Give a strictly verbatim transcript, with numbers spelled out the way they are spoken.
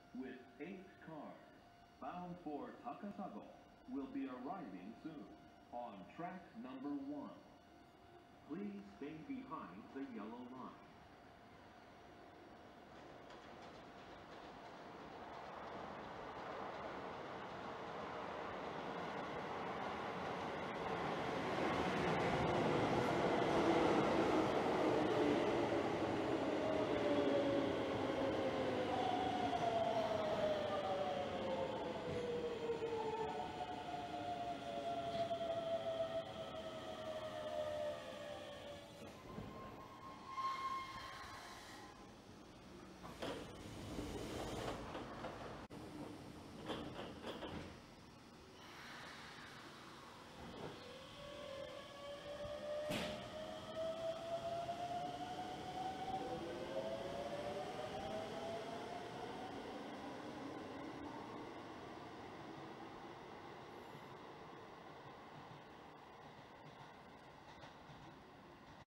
with eight cars bound for Takasago will be arriving soon on track number one. Please stay behind the yellow line.